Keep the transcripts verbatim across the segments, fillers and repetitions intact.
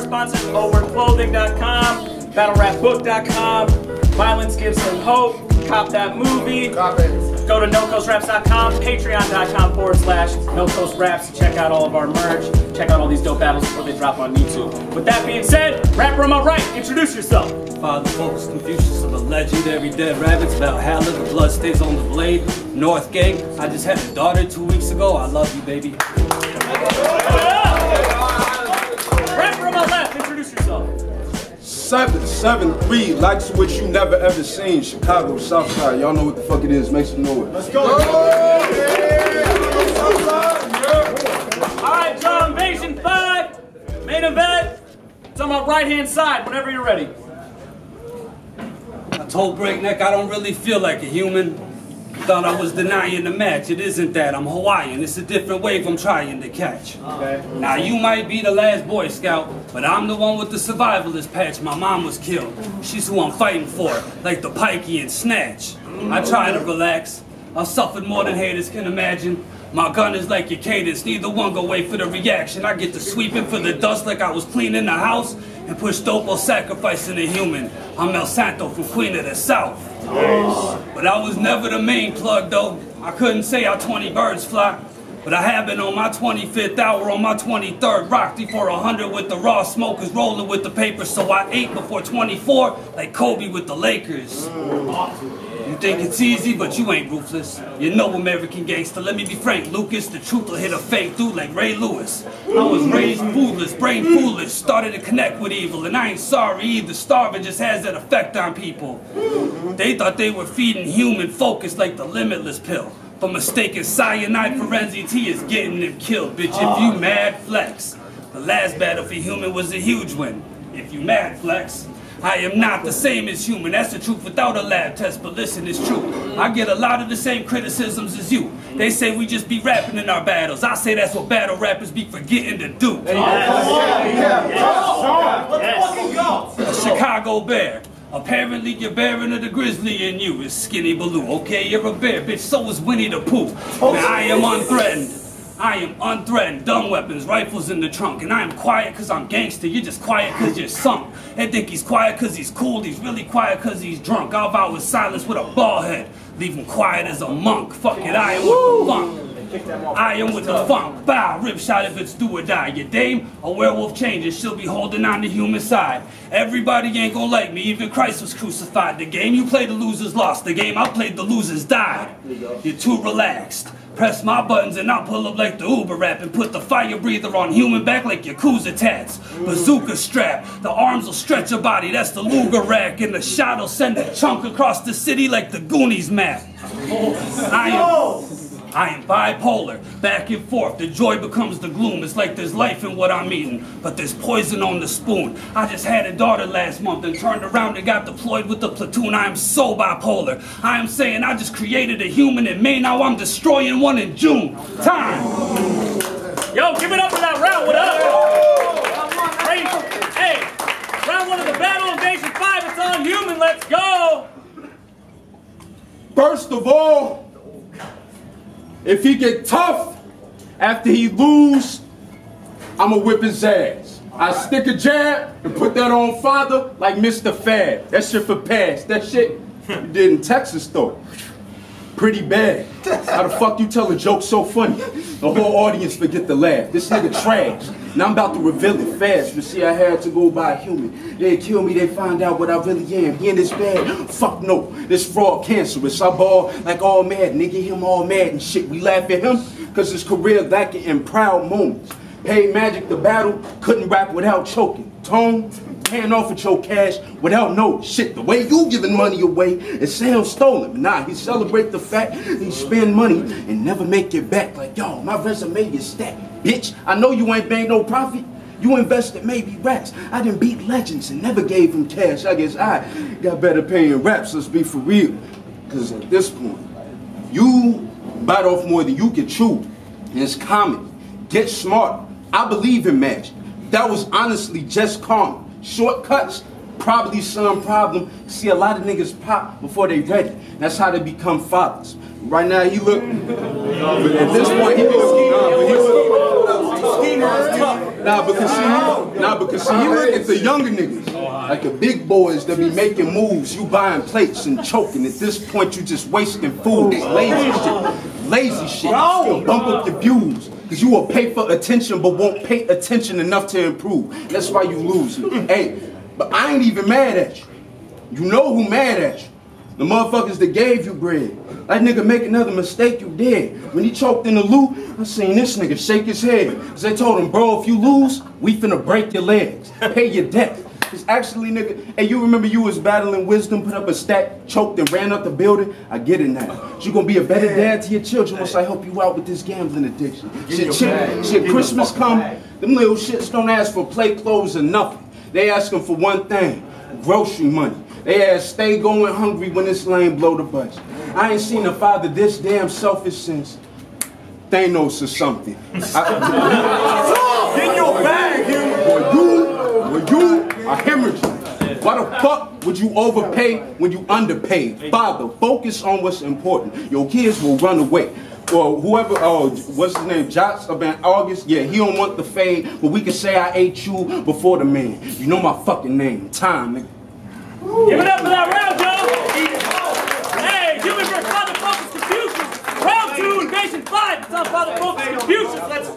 sponsors, O Word Clothing dot com, Battle Rap Book dot com, Violence Gives Them Hope, Cop That Movie. Cop it. Go to No Coast Raps dot com, Patreon dot com forward slash No Coast Raps. Check out all of our merch. Check out all these dope battles before they drop on YouTube. With that being said, rapper on my right, introduce yourself. Father Focus, Confucius of the legendary dead rabbits, Valhalla, the blood stays on the blade, North Gang. I just had a daughter two weeks ago. I love you, baby. Rapper on my left, introduce yourself. Seven, seven, three, likes what you never ever seen. Chicago, Southside. Y'all know what the fuck it is. Make some noise. Let's go. All right, y'all. Invasion five, main event. It's on my right hand side. Whenever you're ready. I told Breakneck I don't really feel like a human. Thought I was denying the match. It isn't that. I'm Hawaiian. It's a different wave I'm trying to catch. Okay. Now you might be the last Boy Scout, but I'm the one with the survivalist patch. My mom was killed. She's who I'm fighting for, like the Pikey and Snatch. I try to relax. I've suffered more than haters can imagine. My gun is like your cadence. Neither one go wait for the reaction. I get to sweeping for the dust like I was cleaning the house and push dope or sacrificing a human. I'm El Santo from Queen of the South. Nice. But I was never the main plug though. I couldn't say how twenty birds fly. But I have been on my twenty-fifth hour, on my twenty-third, rocked for a hundred with the raw smokers, rolling with the paper. So I ate before twenty-four, like Kobe with the Lakers. You think it's easy, but you ain't ruthless. You know American gangster. Let me be frank, Lucas. The truth will hit a fake dude like Ray Lewis. I was raised foodless, brain foolish, started to connect with evil, and I ain't sorry either. Starving just has that effect on people. They thought they were feeding human focus like the Limitless pill. But mistaken cyanide for N Z T is getting them killed, bitch. If you mad, flex. The last battle for human was a huge win. If you mad, flex. I am not the same as human, that's the truth without a lab test, but listen, it's true. I get a lot of the same criticisms as you. They say we just be rapping in our battles. I say that's what battle rappers be forgetting to do. A Chicago Bear. Apparently you're bearing of the grizzly in you is Skinny Baloo. Okay, you're a bear, bitch, so is Winnie the Pooh. Now I am unthreatened. I am unthreatened, dumb weapons, rifles in the trunk. And I am quiet cause I'm gangster, you're just quiet cause you're sunk. They think he's quiet cause he's cool, he's really quiet cause he's drunk. I'll vow with silence with a bald head, leave him quiet as a monk. Fuck it, I am with the funk. I am with the funk. Bow, rip shot if it's do or die. Your dame, a werewolf changes, she'll be holding on the human side. Everybody ain't gonna like me, even Christ was crucified. The game you played, the losers lost. The game I played, the losers died. You're too relaxed. Press my buttons and I'll pull up like the Uber rap and put the fire breather on human back like Yakuza tats. Bazooka strap, the arms will stretch your body, that's the Luger rack, and the shot will send a chunk across the city like the Goonies map. I am, I am bipolar, back and forth, the joy becomes the gloom. It's like there's life in what I'm eating, but there's poison on the spoon. I just had a daughter last month and turned around and got deployed with the platoon. I am so bipolar. I am saying I just created a human in May, now I'm destroying one in June. Time. Yo, give it up for that round, what up? Crazy. Hey, round one of the battle, Invasion five, it's on human, let's go! First of all, if he get tough after he lose, I'ma whip his ass. I stick a jab and put that on father like Mister Fab. That shit for pass. That shit you did in Texas though. Pretty bad. How the fuck you tell a joke so funny? The whole audience forget to laugh. This nigga trash. Now I'm about to reveal it fast, but see I had to go by a human. They kill me, they find out what I really am. He in this bad? Fuck no. This fraud cancerous. I ball like all mad. Nigga him all mad and shit. We laugh at him cause his career lacking in proud moments. Paid Magic the battle, couldn't rap without choking. Tone, paying off with your cash without no shit. The way you giving money away, it sounds stolen. Nah, he celebrate the fact he spend money and never make it back. Like, yo, my resume is stacked. Bitch, I know you ain't made no profit. You invested maybe racks. I done beat legends and never gave him cash. I guess I got better paying raps, let's be for real. Cause at this point, you bite off more than you can chew. And it's common. Get smart. I believe in magic. That was honestly just karma. Shortcuts, probably some problem. See, a lot of niggas pop before they ready. That's how they become fathers. Right now, he look. But at this point, he look. Nah, but he look. Schemer is tough. Nah, because see, nah, because see, you look at the younger niggas, like the big boys that be making moves, you buying plates and choking. At this point, you just wasting food. It's lazy shit. Lazy shit. You'll bump up your views. Because you will pay for attention, but won't pay attention enough to improve. That's why you lose. Hey, but I ain't even mad at you. You know who mad at you. The motherfuckers that gave you bread. That nigga make another mistake, you did. When he choked in the loot, I seen this nigga shake his head. Cause they told him, bro, if you lose, we finna break your legs. Pay your debt. It's actually, nigga, hey, you remember you was battling wisdom, put up a stack, choked and ran up the building? I get it now. You gonna be a better dad to your children once I help you out with this gambling addiction. Shit, shit, shit, Christmas come, them little shits don't ask for plate clothes or nothing. They asking for one thing, grocery money. They ask, stay going hungry when this lane blow the budget. I ain't seen a father this damn selfish since Thanos or something. I, Get in your bag, human. Boy, you, boy, you are hemorrhaging. Why the fuck would you overpay when you underpaid? Father, focus on what's important. Your kids will run away. Or whoever, oh, what's his name, Jots up in August? Yeah, he don't want the fade, but we can say I ate you before the man. You know my fucking name, Time, nigga. Give it up for that round, Joe! Hey, Human versus Father Focus Confucius! Round two, Invasion five! It's on Father Focus Confucius! Let's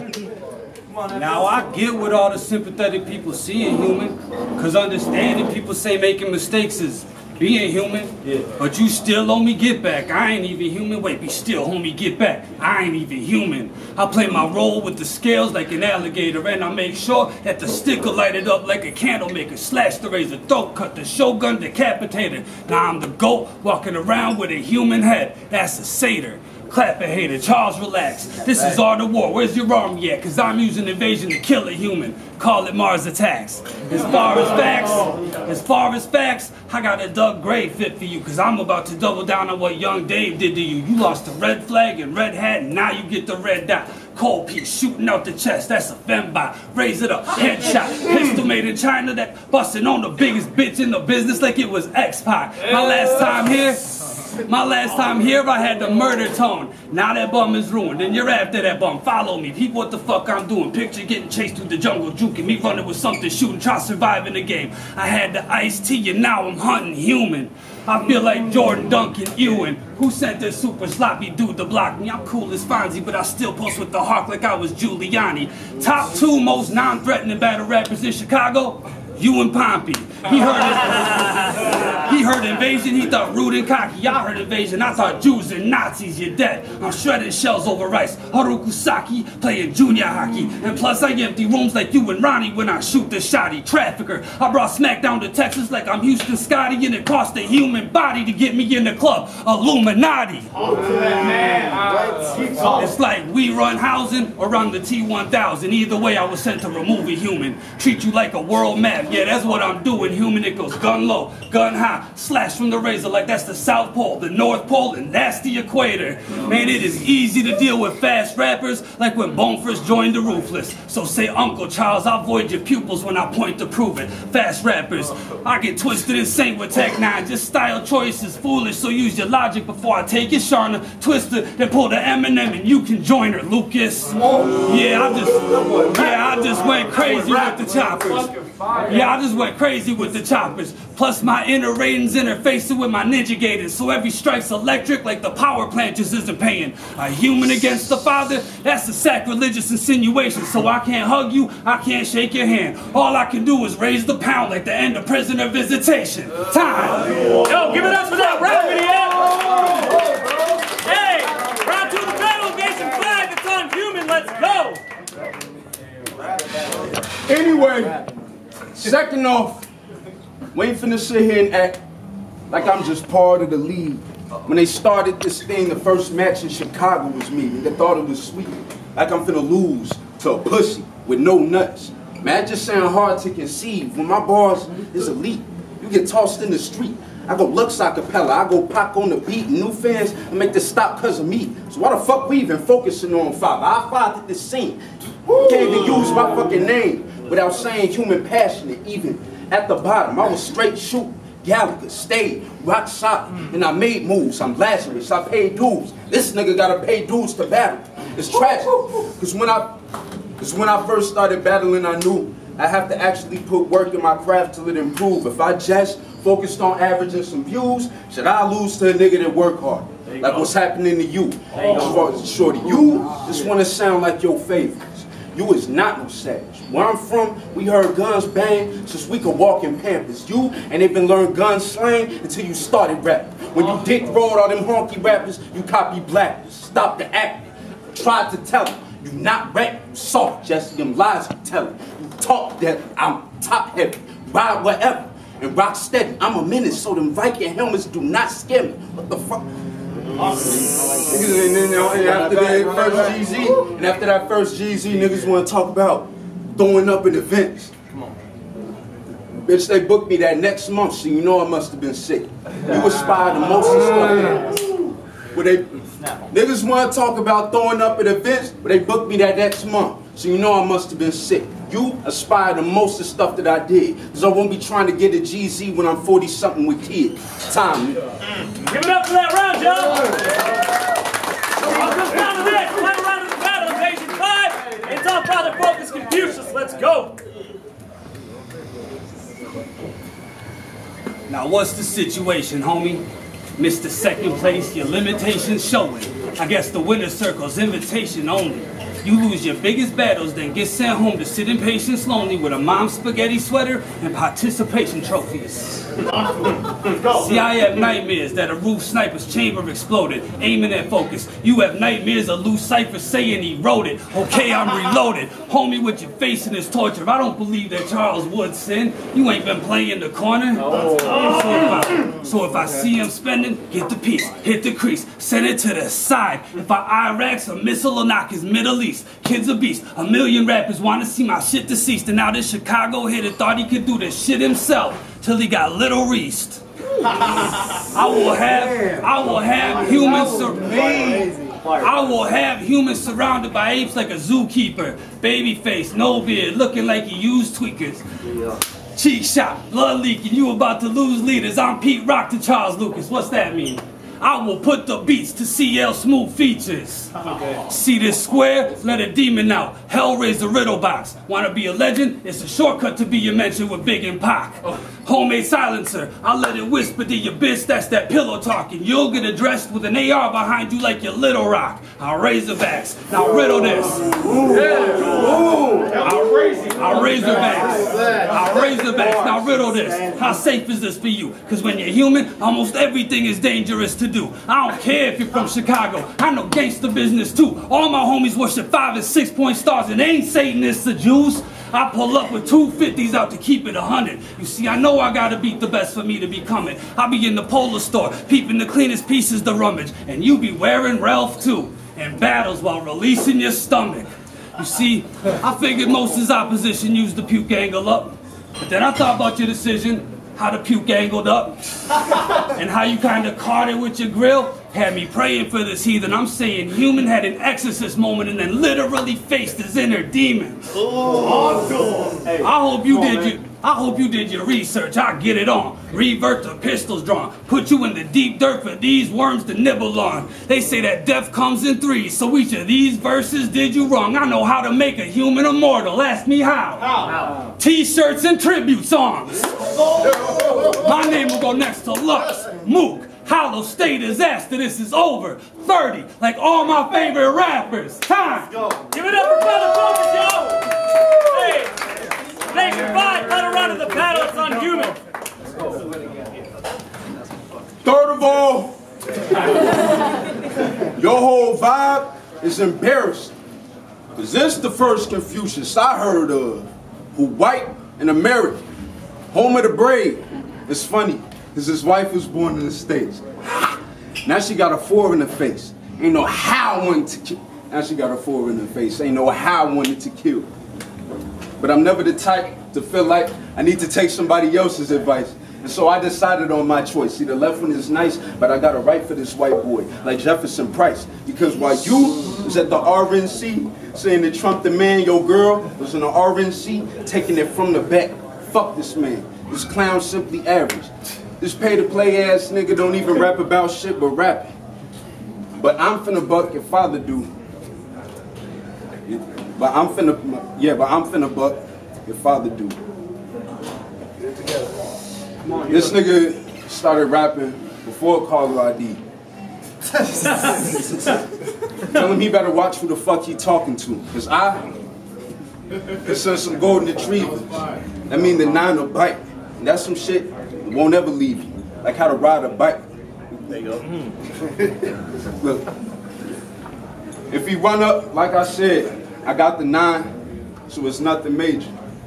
go! Now I get what all the sympathetic people see in Human, cause understanding people say making mistakes is being human, yeah. But you still owe me get back. I ain't even human. Wait, be still, homie, get back. I ain't even human. I play my role with the scales like an alligator, and I make sure that the stick will light it up like a candle maker. Slash the razor, throat cut, the shogun decapitated. Now I'm the goat walking around with a human head. That's a satyr. Clap a hater, Charles, relax. This is Art of War. Where's your army at? Cause I'm using invasion to kill a human. Call it Mars attacks. As far as facts, as far as facts, I got a Doug Gray fit for you. Cause I'm about to double down on what young Dave did to you. You lost the red flag and red hat, and now you get the red dot. Cold piece shooting out the chest, that's a fembot. Raise it up, headshot. Pistol made in China that busting on the biggest bitch in the business like it was X-Pac. My last time here, My last time here, I had the murder tone. Now that bum is ruined, and you're after that bum. Follow me, peep what the fuck I'm doing. Picture getting chased through the jungle, juking me running with something, shooting, try to survive in the game. I had the iced tea, and now I'm hunting human. I feel like Jordan Duncan Ewan. Who sent this super sloppy dude to block me? I'm cool as Fonzie, but I still post with the hawk like I was Giuliani. Top two most non-threatening battle rappers in Chicago? You and Pompey. He heard it. He heard invasion, he thought rude and cocky. I heard invasion, I thought Jews and Nazis, you're dead. I'm shredding shells over rice. Haruku Saki, playing junior hockey. And plus I empty rooms like you and Ronnie when I shoot the shotty. Trafficker, I brought smack down to Texas like I'm Houston Scotty, and it cost a human body to get me in the club. Illuminati. It's like we run housing or run the T one thousand. Either way I was sent to remove a human. Treat you like a world map. Yeah, that's what I'm doing, human. It goes gun low, gun high, slash from the razor like that's the South Pole, the North Pole, and that's the equator. Man, it is easy to deal with fast rappers like when Bone first joined the Ruthless. So say Uncle Charles, I'll void your pupils when I point to prove it. Fast rappers, I get twisted insane with Tech nine. Just style choice is foolish, so use your logic before I take it. Sharna, Twister, then pull the Eminem and you can join her, Lucas. Yeah, I just, yeah, I just went crazy with the choppers. Yeah, I just went crazy with the choppers. Plus my inner ratings interfacing with my ninja gators. So every strike's electric like the power plant just isn't paying. A human against the father, that's a sacrilegious insinuation. So I can't hug you, I can't shake your hand. All I can do is raise the pound like the end of prisoner visitation. Time. Yo, give it up for that rap video. Hey, round two of the battle, Invasion five, it's on Human, let's go. Anyway, second off, we ain't finna sit here and act like I'm just part of the league. When they started this thing, the first match in Chicago was me. They thought it was sweet. Like I'm finna lose to a pussy with no nuts. Man, that just sound hard to conceive. When my bars is elite, you get tossed in the street. I go Lux Acapella, I go Pac on the beat, and new fans I make this stop cause of me. So why the fuck we even focusing on Father? I fathered this scene. You can't even use my fucking name without saying human passionate, even at the bottom. I was straight shoot, Gallagher, stayed, rock solid, and I made moves. I'm Lazarus, I paid dues. This nigga gotta pay dues to battle. It's tragic, because when I Cause when I first started battling, I knew I have to actually put work in my craft till it improve. If I just focused on averaging some views, should I lose to a nigga that work hard? Like what's happening to you. Oh. Shorty, you just wanna sound like your favorites. You is not no savage. Where I'm from, we heard guns bang since we could walk in Pampers. You ain't even learned gun slang until you started rapping. When you dick rolled all them honky rappers, you copy blackness. Stop the acting. Tried to tell them, you not rap, you soft, Jesse, them lies you tellin'. You talk that I'm top heavy, ride whatever, and rock steady. I'm a menace, so them Viking helmets do not scare me. What the fuck? Niggas, and then and after that first G Z, and after that first G Z, niggas want to talk about throwing up in events. Come on. Bitch, they booked me that next month, so you know I must have been sick. You aspire the most and stuff. Where they, niggas want to talk about throwing up at events, but they booked me that next month, so you know I must have been sick. You aspire to most of the stuff that I did, because I won't be trying to get a G Z when I'm forty something with kids. Time. Give it up for that round, y'all. Welcome down to this. Final round of the battle, Invasion five. It's our father focus, Confucius. Let's go. Now what's the situation, homie? Mister Second place, your limitations showing. I guess the winner's circle's invitation only. You lose your biggest battles, then get sent home to sit in patience lonely with a mom's spaghetti sweater and participation trophies. See, I have nightmares that a roof sniper's chamber exploded, aiming at focus. You have nightmares of loose cipher saying he wrote it. Okay, I'm reloaded. Homie, with your face in this torture. I don't believe that Charles Wood sinned. You ain't been playing the corner. Oh. So, if I, so if I see him spending, get the piece, hit the crease, send it to the side. If I Iraq's a missile will knock his Middle East. Kid's a beast. A million rappers want to see my shit deceased. And now this Chicago hitter thought he could do this shit himself till he got little reached. I will have, I will have humans I will have humans surrounded by apes like a zookeeper. Baby face, no beard, looking like he used tweakers. Cheek shot, blood leaking, you about to lose leaders. I'm Pete Rock to Charles Lucas. What's that mean? I will put the beats to C L smooth features. Okay. See this square? Let a demon out. Hellraiser riddle box. Wanna be a legend? It's a shortcut to be your mention with Big and Pac. Oh. Homemade silencer. I'll let it whisper to your bitch. That's that pillow talking. You'll get addressed with an A R behind you like your Little Rock. I'll Razorbacks. Now riddle this. Ooh. Yeah. Ooh. I'll, I'll Razorbacks. I'll Razorbacks. Now riddle this. How safe is this for you? Because when you're human, almost everything is dangerous to do. I don't care if you're from Chicago. I know gangster business too. All my homies worship five and six point stars and they ain't Satanists or Jews. I pull up with two fifties out to keep it a hundred. You see, I know I gotta beat the best for me to be coming. I'll be in the Polar store, peeping the cleanest pieces to rummage. And you be wearing Ralph too, in battles while releasing your stomach. You see, I figured most of his opposition used the puke angle up. But then I thought about your decision, how the puke angled up, and how you kind of caught it with your grill, had me praying for this heathen. I'm saying human had an exorcist moment and then literally faced his inner demons. Awesome. Hey, I hope you did your, I hope you did your research. I get it on. Revert to pistols drawn. Put you in the deep dirt for these worms to nibble on. They say that death comes in threes, so each of these verses did you wrong. I know how to make a human immortal. Ask me how. How? T-shirts and tribute songs. My name will go next to Lux, Mook, Hollow State is after this is over. thirty, like all my favorite rappers. Time. Give it up for Brother Focus, yo! Hey, Nation five, final round of the battle, it's on human. Third of all, your whole vibe is embarrassing. Because this the first Confucius I heard of, who white and American, home of the brave. It's funny, because his wife was born in the States. Now she got a four in the face. Ain't no how I wanted to kill. Now she got a four in the face. Ain't no how I wanted to kill. But I'm never the type to feel like I need to take somebody else's advice. And so I decided on my choice. See, the left one is nice, but I got to write for this white boy, like Jefferson Price. Because while you was at the R N C saying that Trump the man, your girl was in the R N C taking it from the back. Fuck this man. This clown's simply average. This pay-to-play ass nigga don't even rap about shit but rapping. But I'm finna buck your father do. But I'm finna, yeah, but I'm finna buck your father do. This nigga started rapping before caller I D. Tell him he better watch who the fuck he talking to. Cause I can send some golden retrievers. That mean the nine will bite. And that's some shit that won't ever leave you. Like how to ride a bike. There you go. Look, if he run up, like I said, I got the nine, so it's nothing major.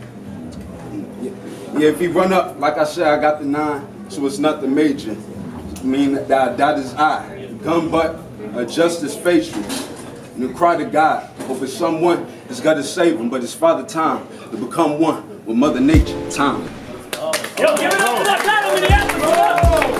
Yeah, if he run up, like I said, I got the nine, so it's nothing major. I mean, that, that is I. Gun butt, adjust his facial. And you cry to God, over someone that's got to save him, but it's father time to become one with Mother Nature. Time. Yo, give it up for that battle, Minneapolis!